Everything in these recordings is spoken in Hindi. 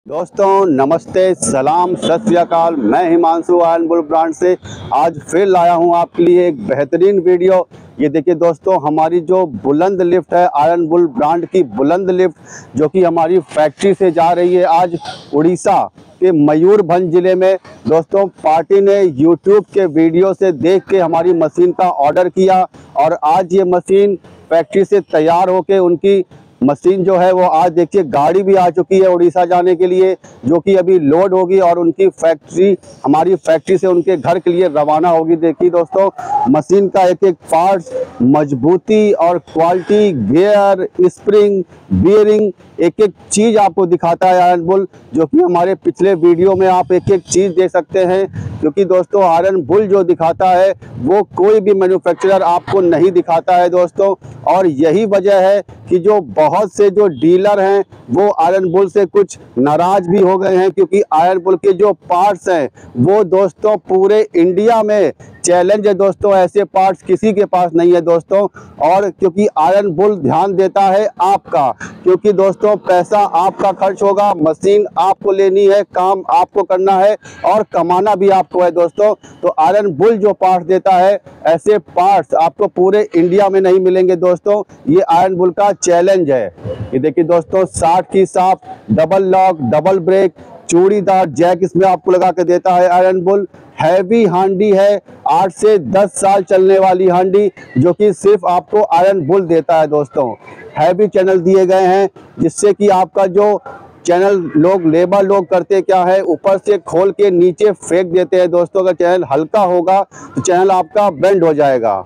दोस्तों नमस्ते, सलाम, सत श्री अकाल। मैं हिमांशु आयरन बुल ब्रांड से आज फिर लाया हूं आपके लिए एक बेहतरीन वीडियो। ये देखिए दोस्तों, हमारी जो बुलंद लिफ्ट है, आयरन बुल ब्रांड की बुलंद लिफ्ट जो कि हमारी फैक्ट्री से जा रही है आज उड़ीसा के मयूरभंज ज़िले में। दोस्तों पार्टी ने यूट्यूब के वीडियो से देख के हमारी मशीन का ऑर्डर किया और आज ये मशीन फैक्ट्री से तैयार होके उनकी मशीन जो है वो आज देखिए गाड़ी भी आ चुकी है उड़ीसा जाने के लिए, जो कि अभी लोड होगी और उनकी फैक्ट्री, हमारी फैक्ट्री से उनके घर के लिए रवाना होगी। देखिए दोस्तों, मशीन का एक एक पार्ट्स, मजबूती और क्वालिटी, गियर, स्प्रिंग, बियरिंग, एक एक चीज़ आपको दिखाता है आयरन बुल, जो कि हमारे पिछले वीडियो में आप एक एक चीज़ देख सकते हैं। क्योंकि दोस्तों आयरन बुल जो दिखाता है वो कोई भी मैन्युफैक्चरर आपको नहीं दिखाता है दोस्तों। और यही वजह है कि जो बहुत से जो डीलर हैं वो आयरन बुल से कुछ नाराज भी हो गए हैं, क्योंकि आयरन बुल के जो पार्ट्स हैं वो दोस्तों पूरे इंडिया में चैलेंज है दोस्तों, ऐसे पार्ट्स किसी के पास नहीं है दोस्तों। और क्योंकि आयरन बुल ध्यान देता है आपका, क्योंकि दोस्तों पैसा आपका खर्च होगा, मशीन आपको लेनी है, काम आपको करना है और कमाना भी आपको है दोस्तों। तो आयरन बुल जो पार्ट्स देता है, ऐसे पार्ट्स आपको पूरे इंडिया में नहीं मिलेंगे दोस्तों। ये आयरन बुल का चैलेंज है। ये देखिए दोस्तों, 60 की साफ, डबल लॉक, डबल ब्रेक, चूड़ीदार जैक इसमें आपको लगा के देता है आयरन बुल। हैवी हांडी है, 8 से 10 साल चलने वाली हांडी, जो कि सिर्फ आपको आयरन बुल देता है दोस्तों। हैवी चैनल दिए गए हैं, जिससे कि आपका जो चैनल लोग, लेबर लोग करते क्या है, ऊपर से खोल के नीचे फेंक देते हैं दोस्तों। अगर चैनल हल्का होगा तो चैनल आपका बेंड हो जाएगा।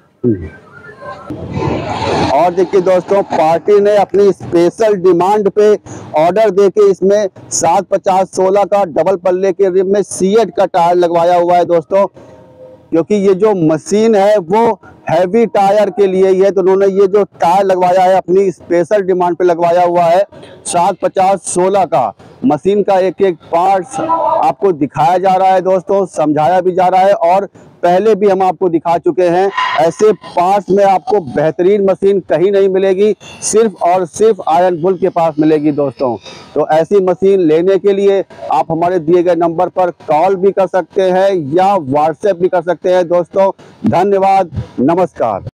और देखिए दोस्तों, पार्टी ने अपनी स्पेशल डिमांड पे ऑर्डर देके इसमें 750/16 का डबल पल्ले के रिम में सीएट का टायर लगवाया हुआ है दोस्तों। क्योंकि ये जो मशीन है वो हैवी टायर के लिए ही है, तो उन्होंने ये जो टायर लगवाया है अपनी स्पेशल डिमांड पे लगवाया हुआ है 750/16 का। मशीन का एक एक पार्ट्स आपको दिखाया जा रहा है दोस्तों, समझाया भी जा रहा है, और पहले भी हम आपको दिखा चुके हैं। ऐसे पार्ट्स में आपको बेहतरीन मशीन कहीं नहीं मिलेगी, सिर्फ और सिर्फ आयरन बुल के पास मिलेगी दोस्तों। तो ऐसी मशीन लेने के लिए आप हमारे दिए गए नंबर पर कॉल भी कर सकते हैं या व्हाट्सएप भी कर सकते हैं दोस्तों। धन्यवाद, नमस्कार।